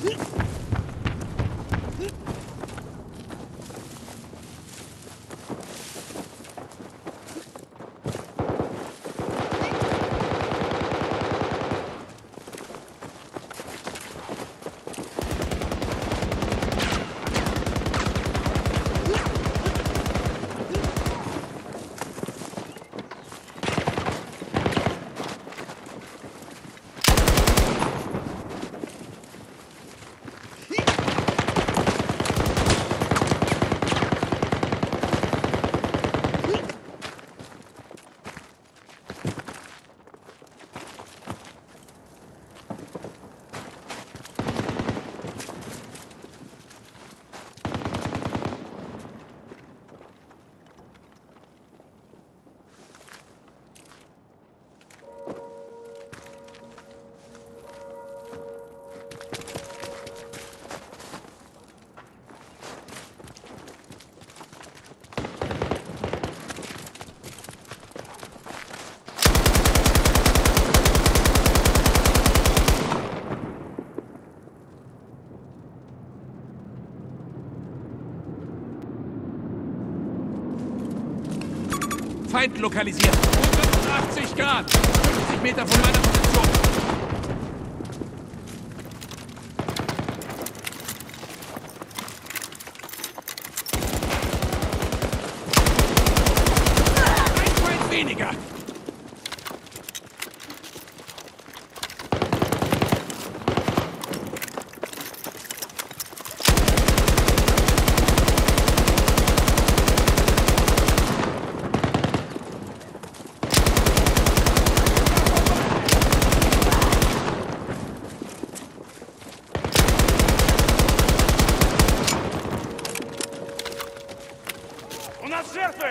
Feind lokalisiert. 180 Grad. 50 Meter von meiner Position. Ein Feind weniger. У нас жертвы!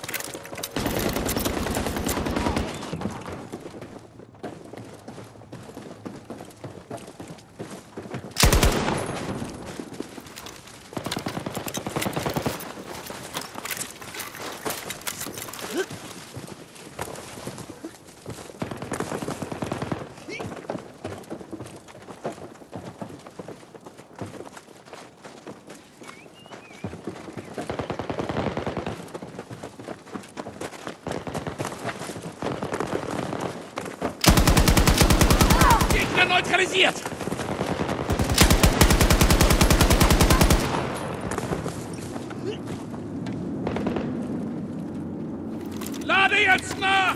Neutralisiert! Lade jetzt nach!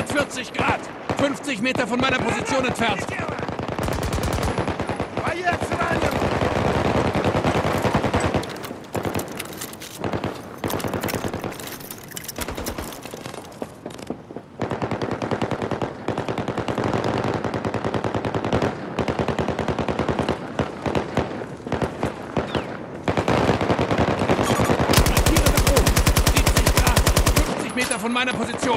140 Grad. 50 Meter von meiner Position entfernt. Von meiner Position.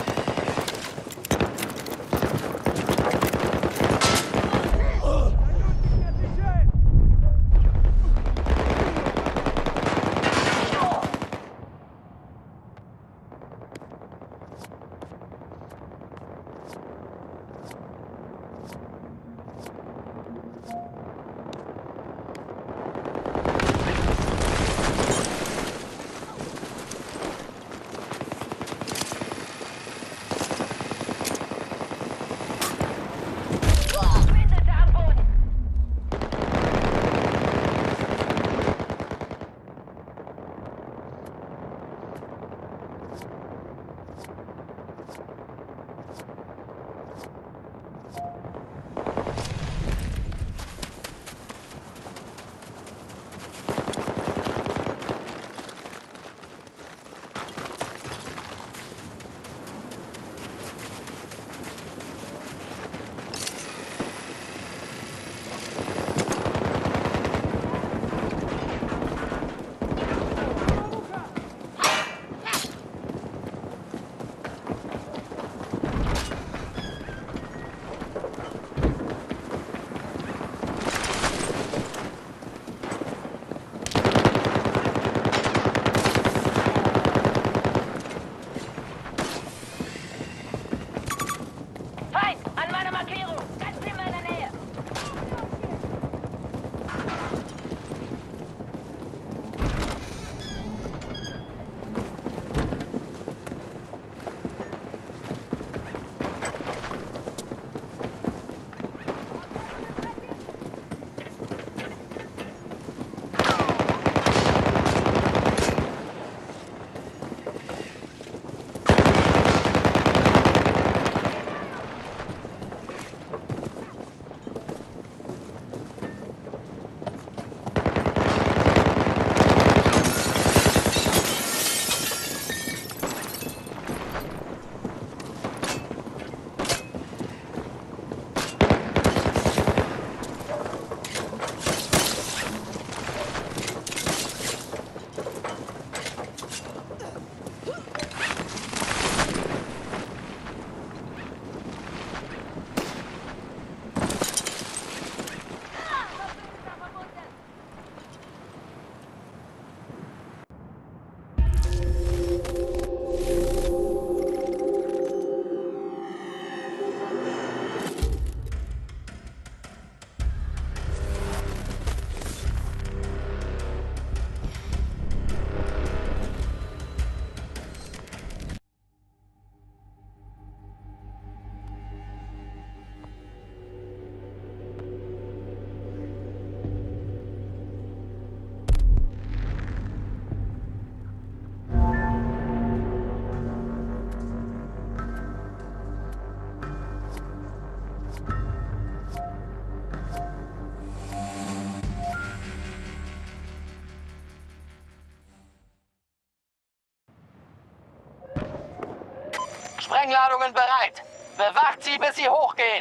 Sprengladungen bereit. Bewacht sie, bis sie hochgehen.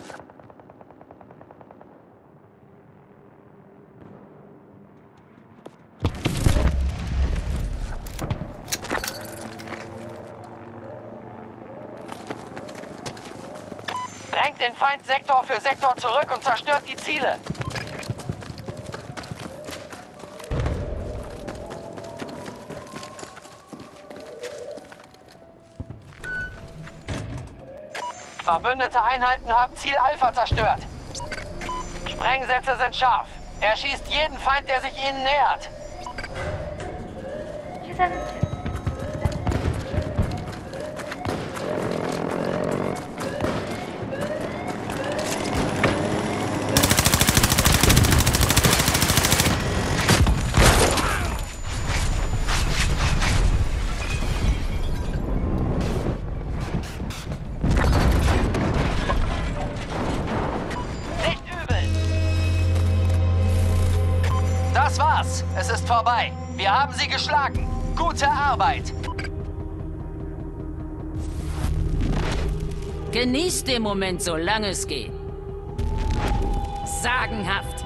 Drängt den Feind Sektor für Sektor zurück und zerstört die Ziele. Verbündete Einheiten haben Ziel Alpha zerstört. Sprengsätze sind scharf. Er schießt jeden Feind, der sich ihnen nähert. Boss, es ist vorbei. Wir haben sie geschlagen. Gute Arbeit. Genießt den Moment, solange es geht. Sagenhaft.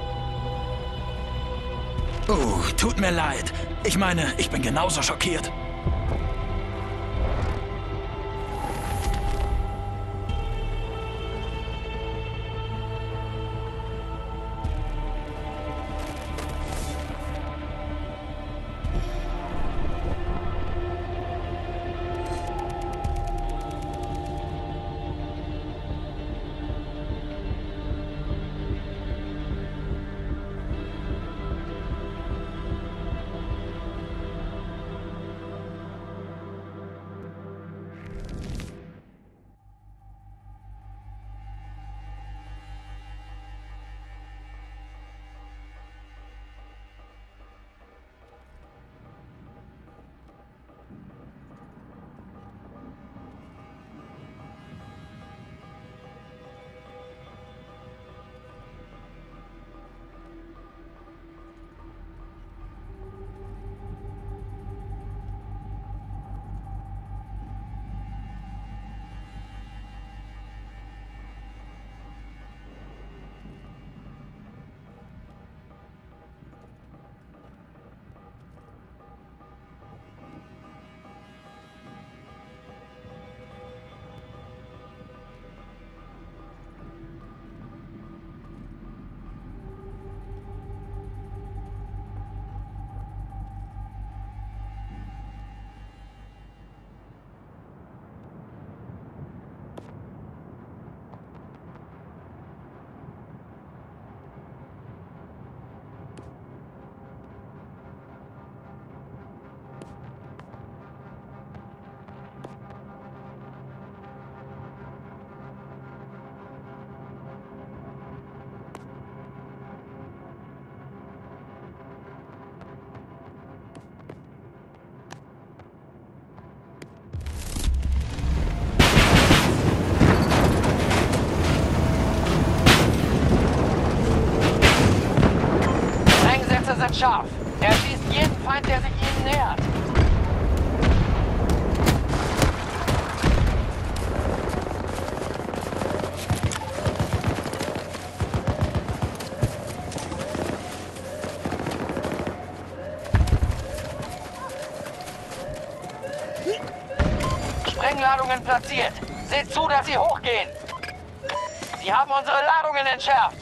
Tut mir leid. Ich meine, ich bin genauso schockiert. Sind scharf. Er schießt jeden Feind, der sich ihnen nähert. Sprengladungen platziert. Seht zu, dass sie hochgehen. Sie haben unsere Ladungen entschärft.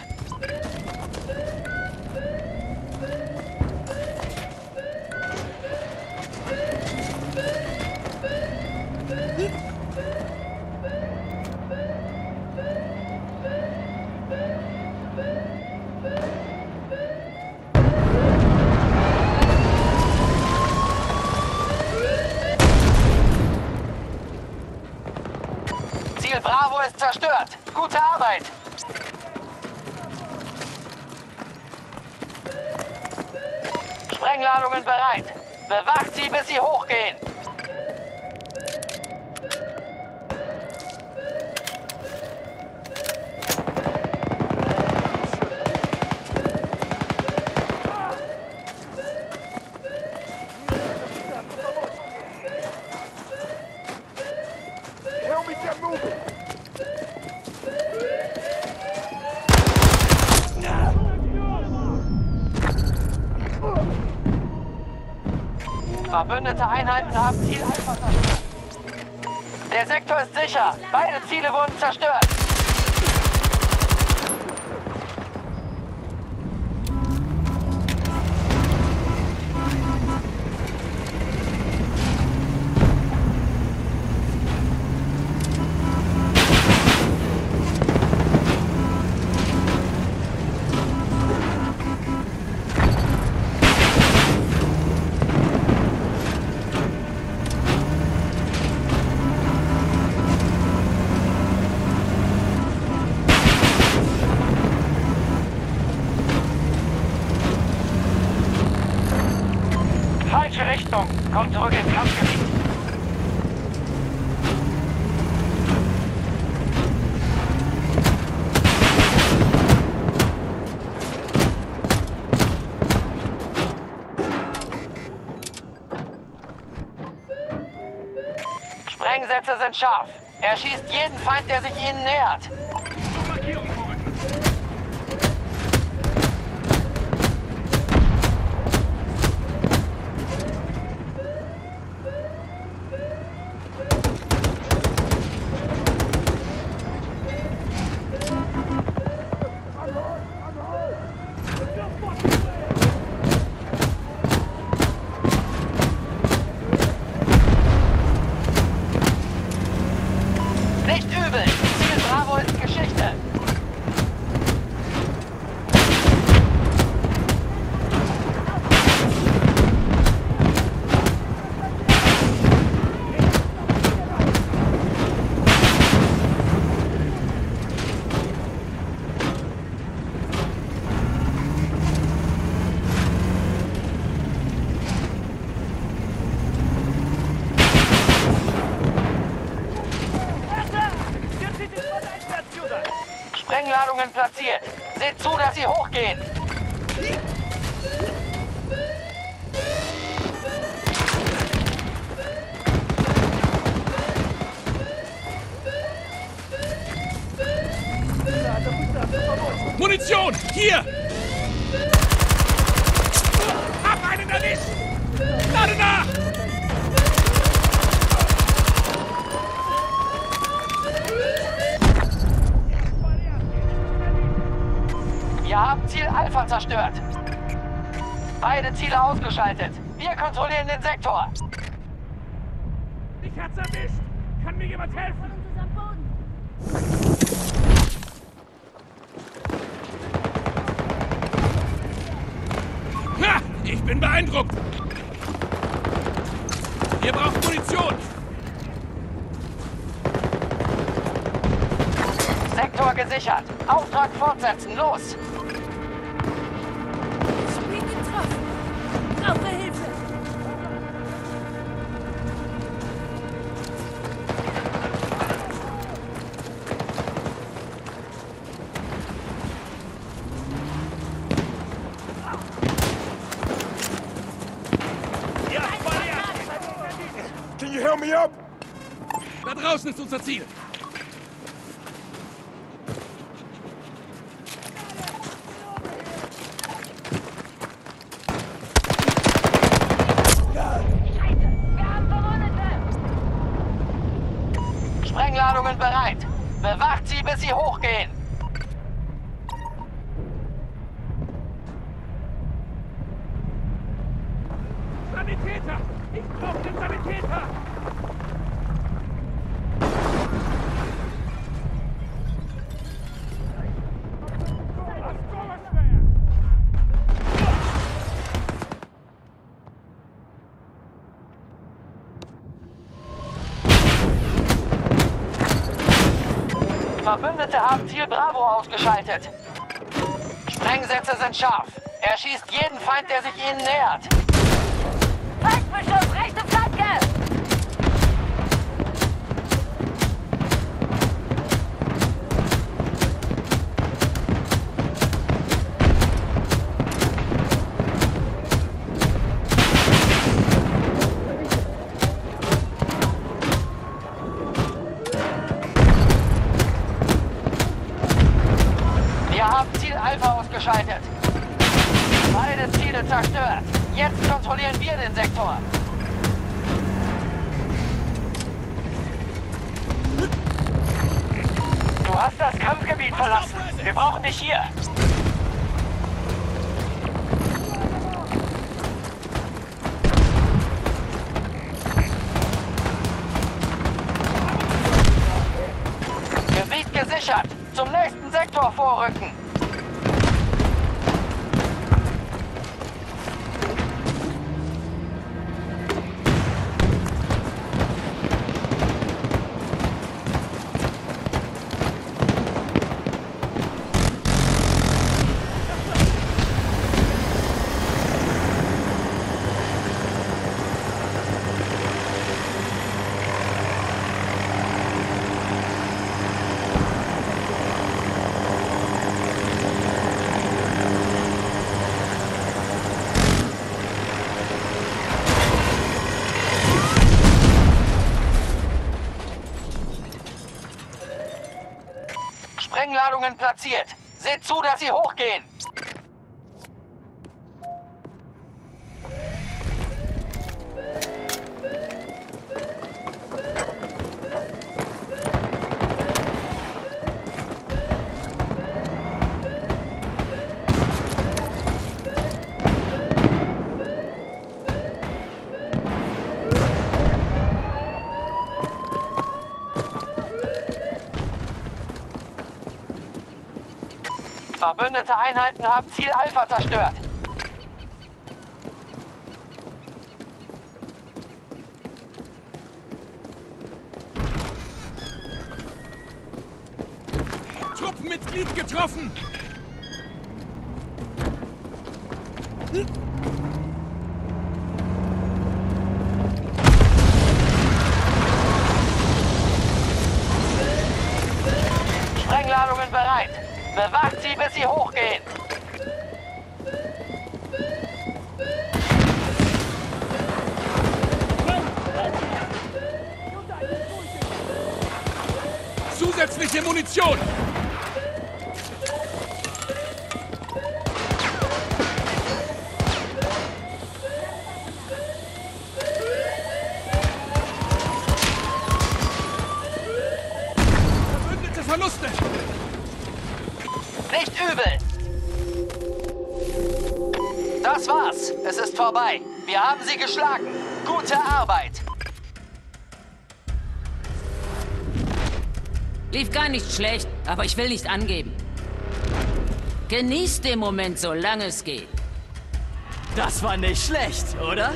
Ziel Bravo ist zerstört. Gute Arbeit. Sprengladungen bereit. Bewacht sie, bis sie hochgehen. Verbündete Einheiten haben Ziel Alpha zerstört. Der Sektor ist sicher. Beide Ziele wurden zerstört. Falsche Richtung. Kommt zurück ins Kampfgebiet. Sprengsätze sind scharf. Er schießt jeden Feind, der sich ihnen nähert. Markierung vorrücken. Nicht übel. Ziel Bravo ist Geschichte. Sprengladungen platziert. Seht zu, dass sie hochgehen. Munition! Hier! Hab einen erwischt! Lade nach! Wir haben Ziel Alpha zerstört. Beide Ziele ausgeschaltet. Wir kontrollieren den Sektor. Mich hat's erwischt. Kann mir jemand helfen? Ha! Ich bin beeindruckt! Ihr braucht Munition! Sektor gesichert. Auftrag fortsetzen. Los! Bin getroffen. Brauche Hilfe. Ja, Can you help me up? Da draußen ist unser Ziel! Sprengladungen bereit. Bewacht sie, bis sie hochgehen. Sanitäter! Ich brauche den Sanitäter! Verbündete haben Ziel Bravo ausgeschaltet. Sprengsätze sind scharf. Er schießt jeden Feind, der sich ihnen nähert. Feindbeschuss, rechte Flanke! Wir haben Ziel Alpha ausgeschaltet. Beide Ziele zerstört. Jetzt kontrollieren wir den Sektor. Du hast das Kampfgebiet verlassen. Wir brauchen dich hier. Gebiet gesichert. Zum nächsten Sektor vorrücken. Sprengladungen platziert. Seht zu, dass sie hochgehen. Verbündete Einheiten haben Ziel Alpha zerstört. Truppenmitglied getroffen! Sprengladungen bereit. Bewacht sie, bis sie hochgehen. Zusätzliche Munition! Verbündete Verluste! Nicht übel. Das war's. Es ist vorbei. Wir haben sie geschlagen. Gute Arbeit. Lief gar nicht schlecht, aber ich will nicht angeben. Genießt den Moment, solange es geht. Das war nicht schlecht, oder?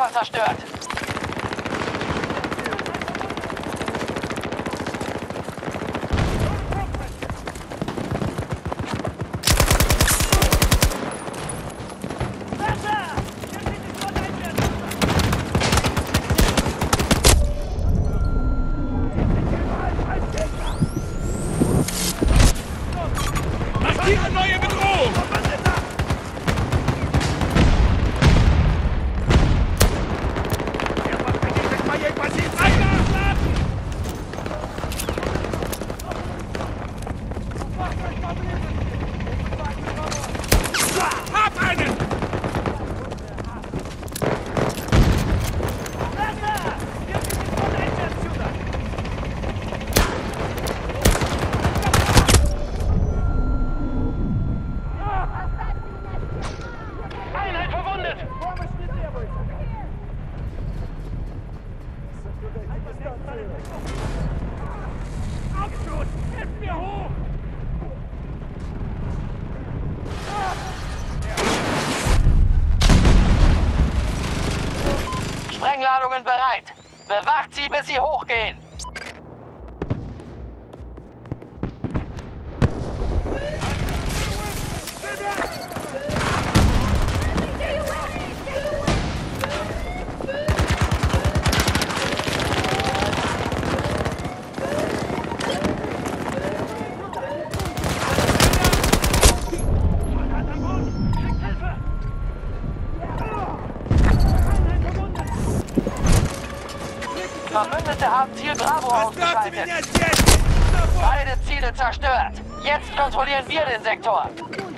Alpha zerstört. Markiere neue Bedrohung! Hab einen! Einheit verwundet! Abschuss! Helft mir hoch! Sprengladungen bereit. Bewacht sie, bis sie hochgehen. Verbündete haben Ziel Bravo ausgeschaltet. Beide Ziele zerstört. Jetzt kontrollieren wir den Sektor.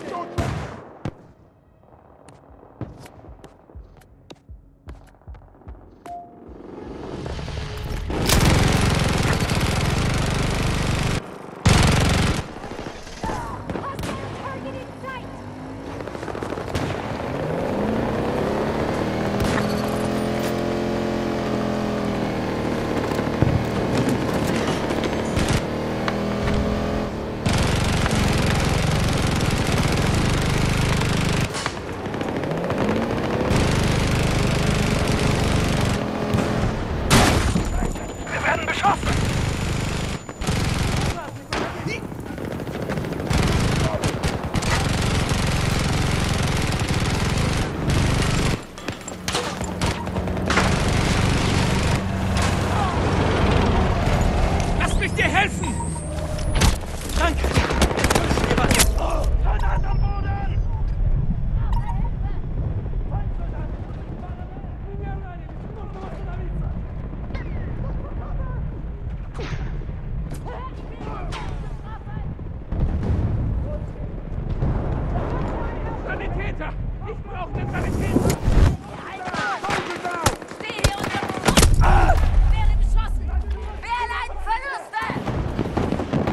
Wir werden beschossen! Lass mich dir helfen! Danke. Soldat am Boden! Sanitäter! Ich brauche den Sanitäter! Steh hier unter Beschuss! Werde beschossen! Wir erleiden Verluste!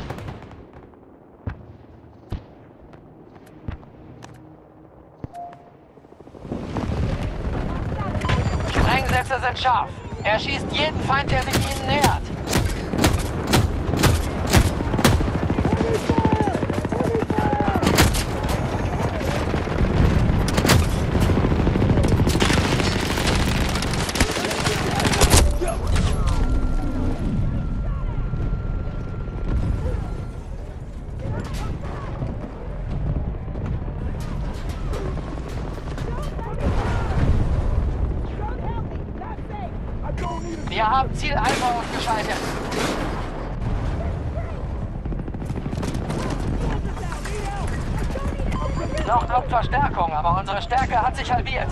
Sprengsätze sind scharf. Er schießt jeden Feind, der sich ihnen nähert. Wir haben Ziel Alpha ausgeschaltet. Noch kommt Verstärkung, aber unsere Stärke hat sich halbiert.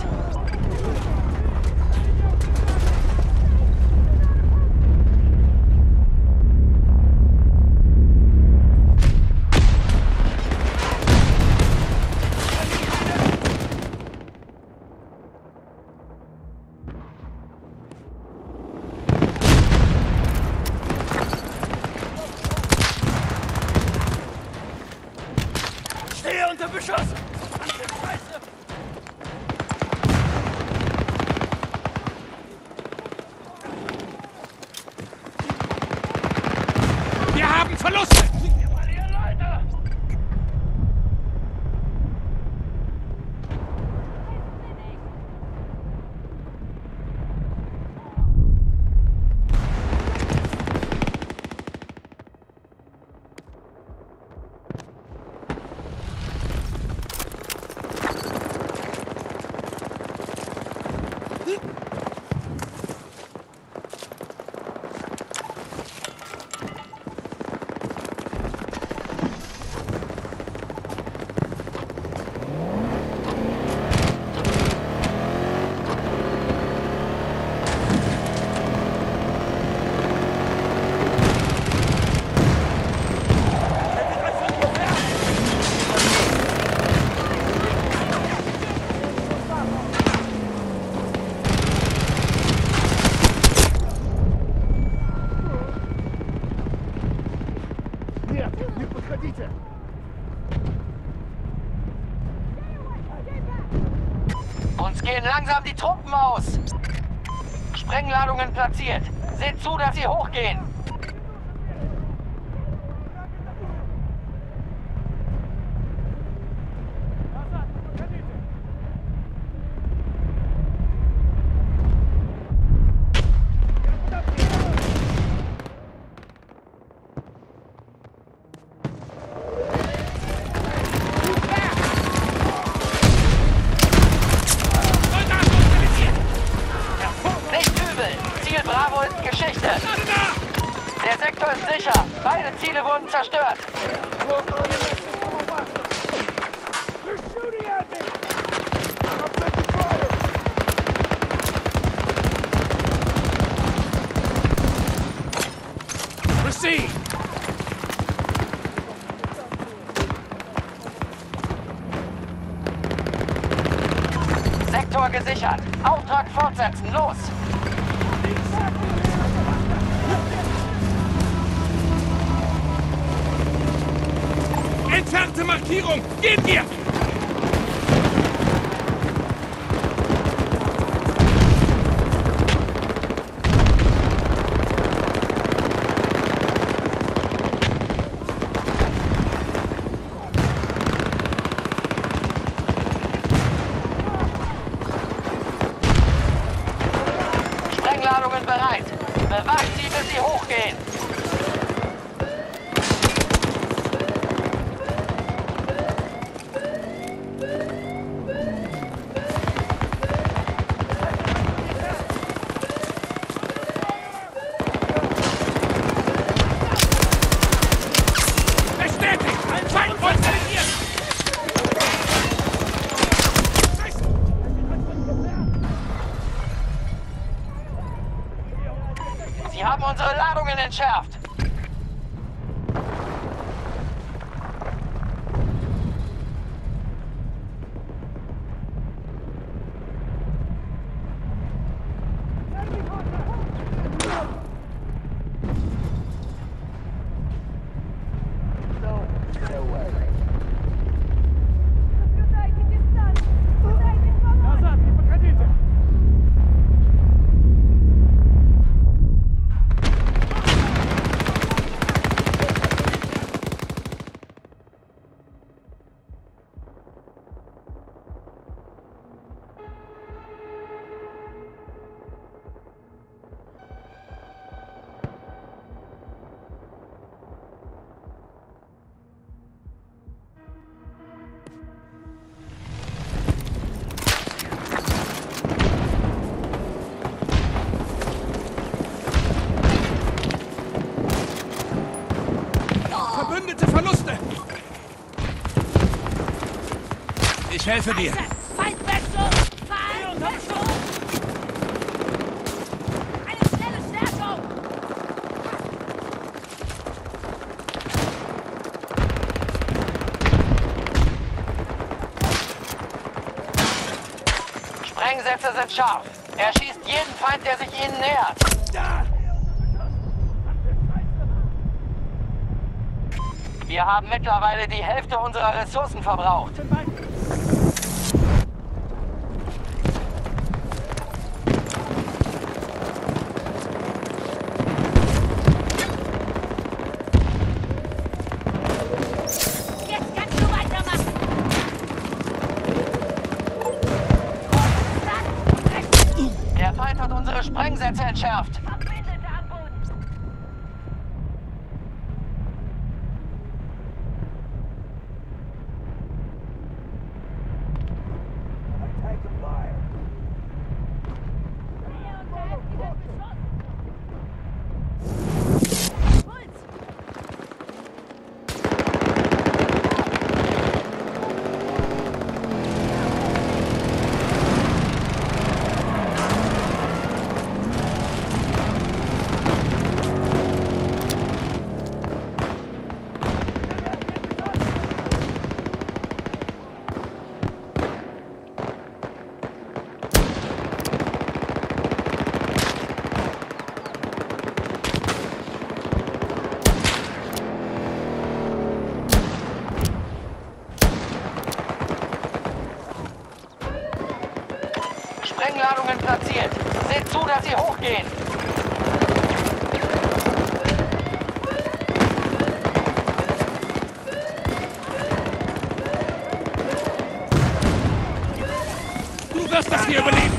Stehe unter Beschuss. Wir haben Verluste! gehen langsam die Truppen aus. Sprengladungen platziert. Seht zu, dass sie hochgehen. Bravo ist Geschichte. Der Sektor ist sicher. Beide Ziele wurden zerstört. Proceed. Sektor gesichert. Auftrag fortsetzen. Los! Entfernte Markierung! Gehen wir! Sprengladungen bereit. Bewacht sie, bis sie hochgehen. Sie haben unsere Ladungen entschärft. Verbündete Verluste! Ich helfe dir. Feindwechsel! Feindwechsel! Eine schnelle Stärkung! Sprengsätze sind scharf. Er schießt jeden Feind, der sich ihnen nähert. Wir haben mittlerweile die Hälfte unserer Ressourcen verbraucht. Jetzt kannst du weitermachen! Der Feind hat unsere Sprengsätze entschärft. Verbündete am Boden! dass sie hochgehen. Du wirst das hier überleben!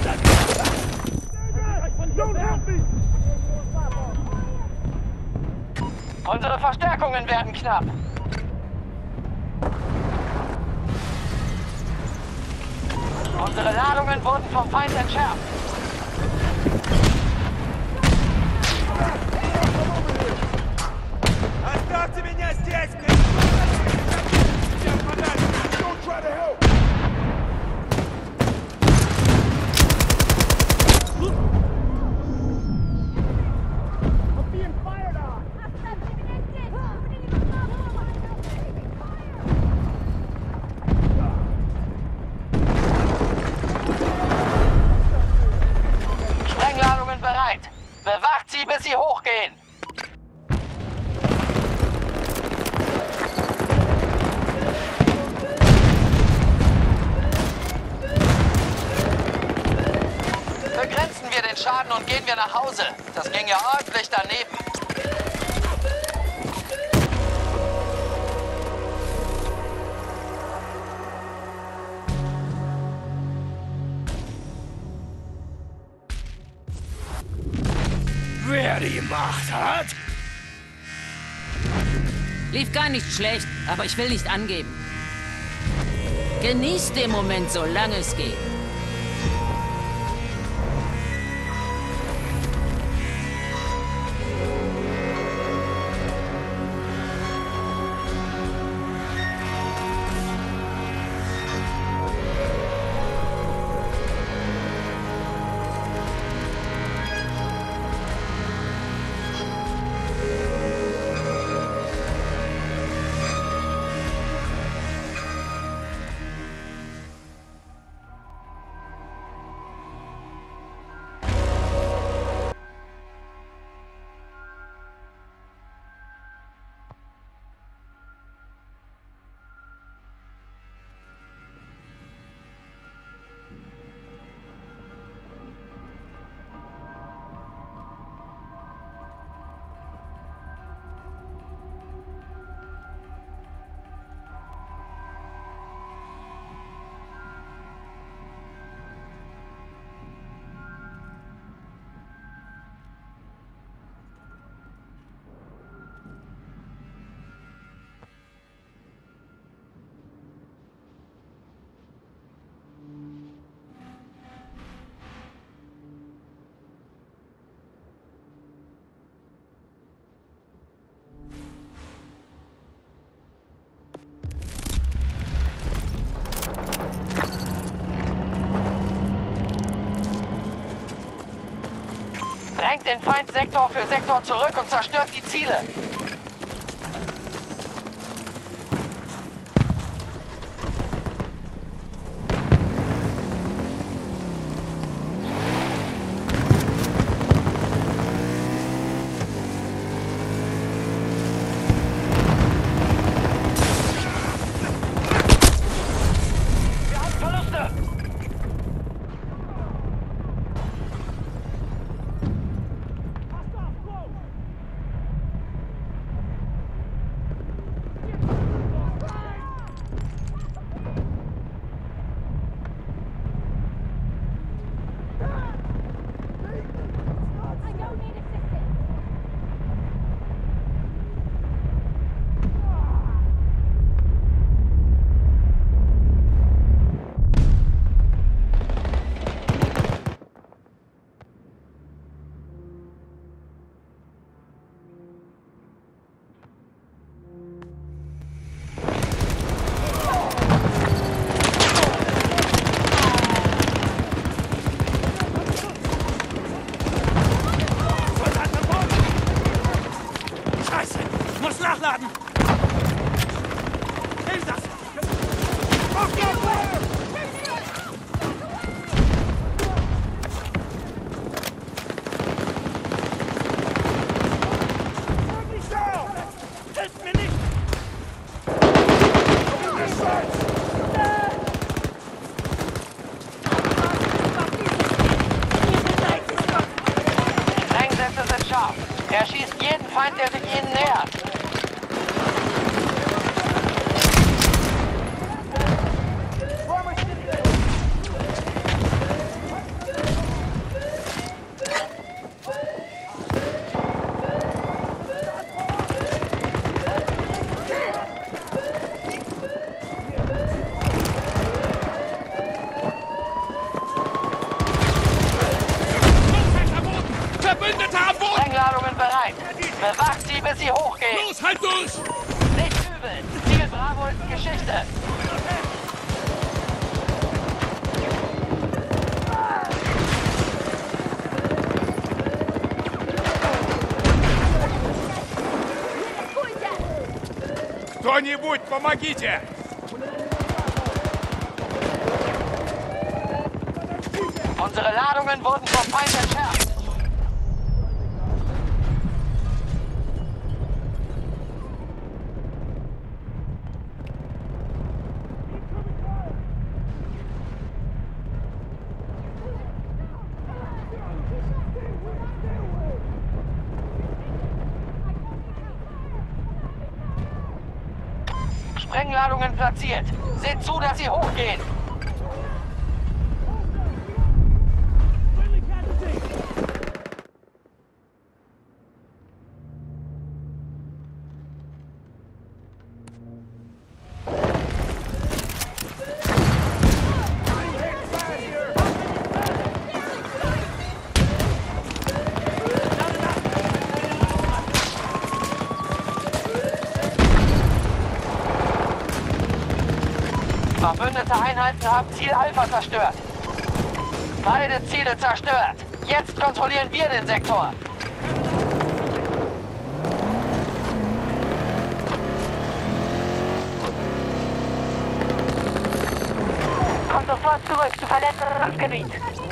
Unsere Verstärkungen werden knapp. Unsere Ladungen wurden vom Feind entschärft. Оставьте меня здесь, блядь! Я подальше! Don't try to help! Sprengladungen bereit. Bewacht sie, bis sie hochgehen. Begrenzen wir den Schaden und gehen wir nach Hause. Das ging ja ordentlich daneben. Wer die Macht hat? Lief gar nicht schlecht, aber ich will nicht angeben. Genießt den Moment, solange es geht. Drängt den Feind Sektor für Sektor zurück und zerstört die Ziele. Wir haben Verluste. Feind, der sich Ihnen nähert. Verbündete am Boden! Sprengladungen bereit. Bewacht sie, bis sie hochgehen. Los, halt durch! Nicht übel. Ziel Bravo ist Geschichte. Кто-нибудь, помогите! Unsere Ladungen wurden vom Feind entschärft. Sprengladungen platziert. Seht zu, dass sie hochgehen. Verbündete Einheiten haben Ziel Alpha zerstört. Beide Ziele zerstört. Jetzt kontrollieren wir den Sektor. Kommt sofort zurück zu Verletzungsgebiet.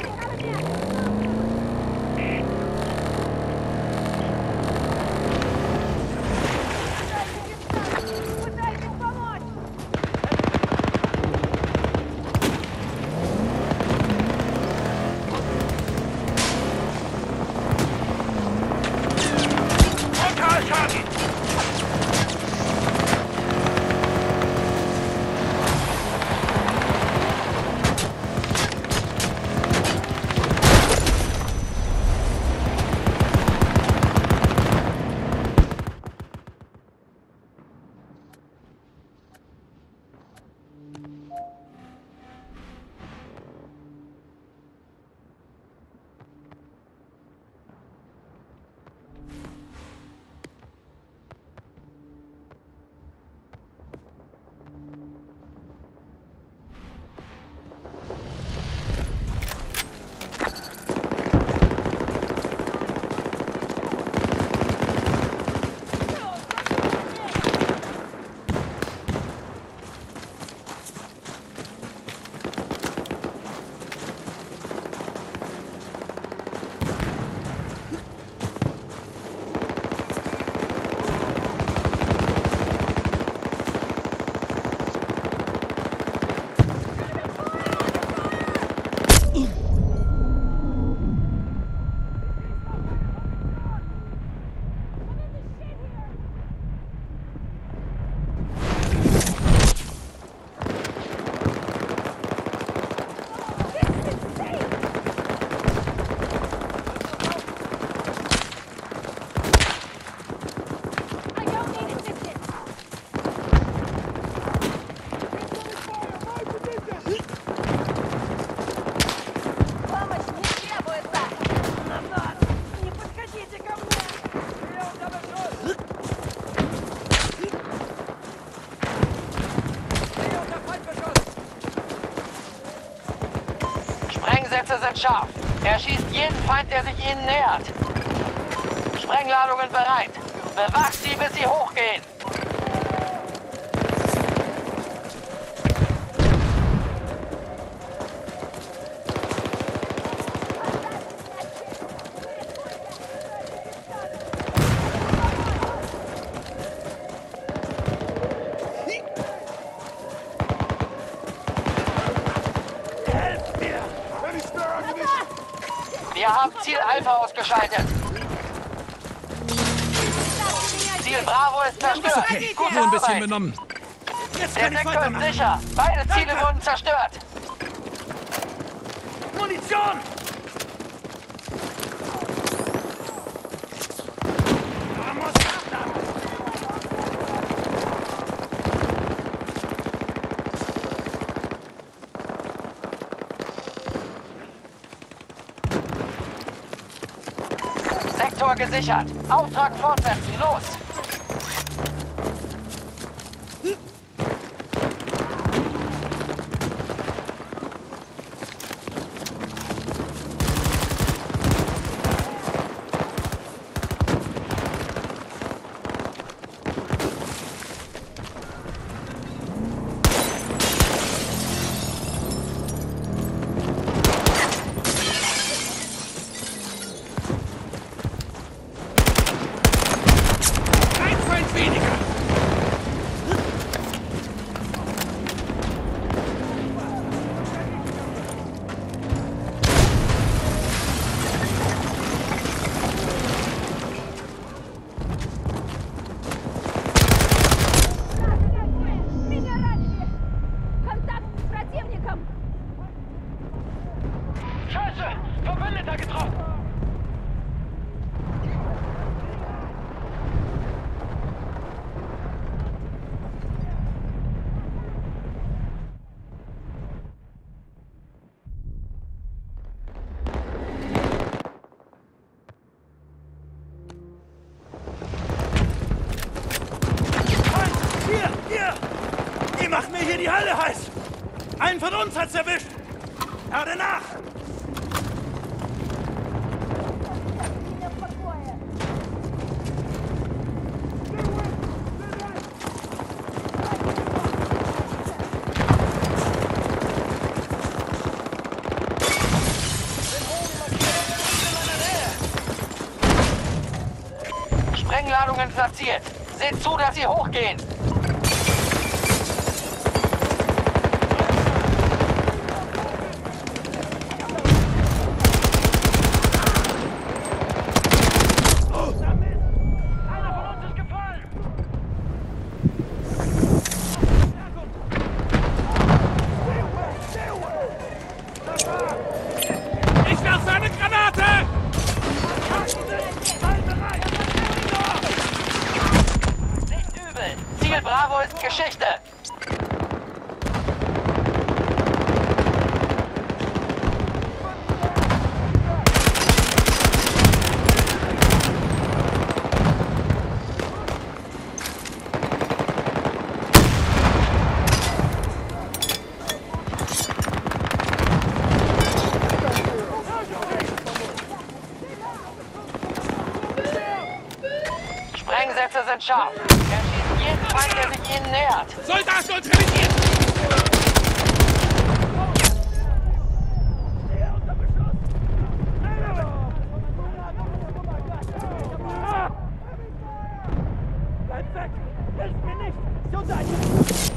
Sprengsätze sind scharf. Er schießt jeden Feind, der sich ihnen nähert. Sprengladungen bereit. Bewacht sie, bis sie hochgehen. Wir haben Ziel Alpha ausgeschaltet. Ziel Bravo ist zerstört. Okay, Gute nur ein bisschen Arbeit. benommen. Jetzt Der kann ich Sektor ist weitermachen. sicher. Beide Ziele wurden zerstört. Munition! Vamos, Sektor gesichert. Auftrag fortsetzen. Los! Ein Feind weniger. Меня ранили! Контакт с противником! Scheiße! Verbündeter getroffen! Hier, hier! Die machen mir hier die Hölle heiß! Einen von uns hat's erwischt! Erde nach! Меня в покое! Sprengladungen platziert. Seht zu, dass sie hochgehen. Einer von uns ist gefallen. Ich werfe eine Granate! Nicht übel. Ziel Bravo ist Geschichte. Sprengsätze sind scharf. Er schießt jeden Feind, der sich ihnen nähert. Soldat neutralisiert! Bleib weg! Hilf mir nicht! Gesundheit!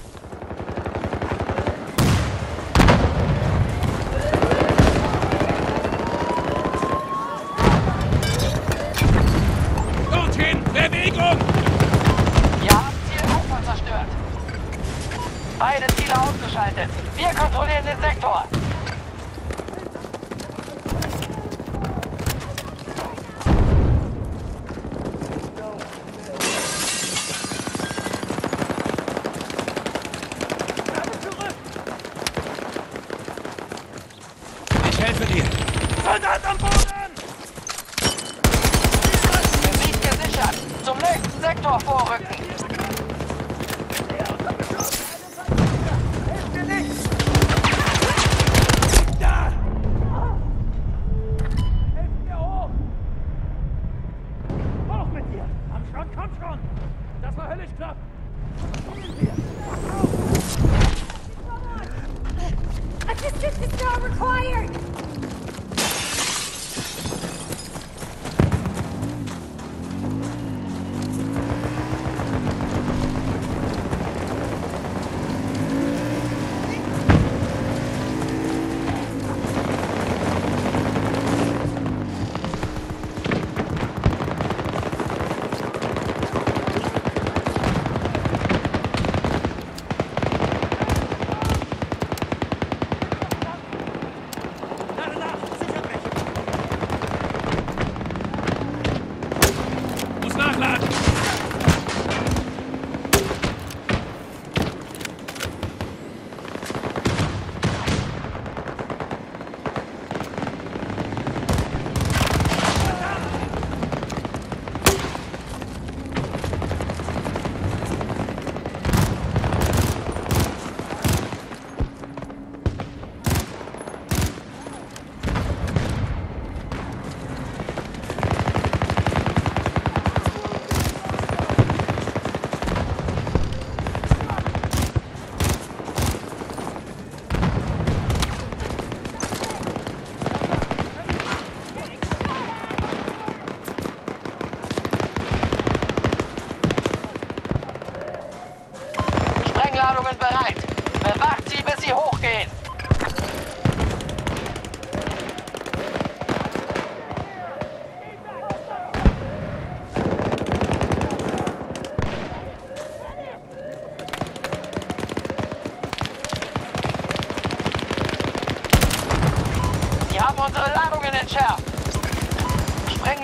Dorthin! Bewegung! Wir haben Ziel Alpha zerstört. Beide Ziele ausgeschaltet. Wir kontrollieren den Sektor. Ich helfe dir. Soldat am Boden! Gebiet gesichert. Zum nächsten Sektor vorrücken. Hilf mir nicht! Da! Helft mir hoch! Hoch mit dir! Komm schon! Das war höllisch knapp! Assistance is not required!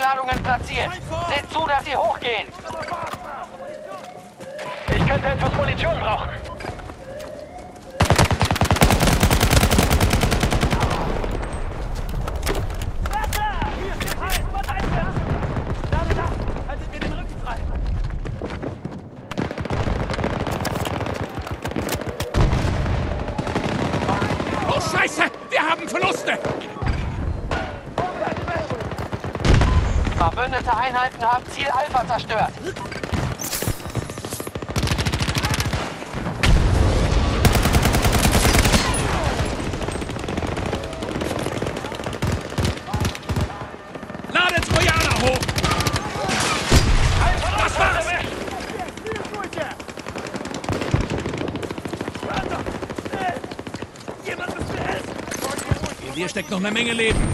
Sprengladungen platziert. Seht zu, dass sie hochgehen. Ich könnte etwas Munition brauchen. Oh, Scheiße! Wir haben Verluste! Verbündete Einheiten haben Ziel Alpha zerstört. Ladet Trojaner hoch! Das war's! Jemand muss mir helfen! In dir steckt noch eine Menge Leben.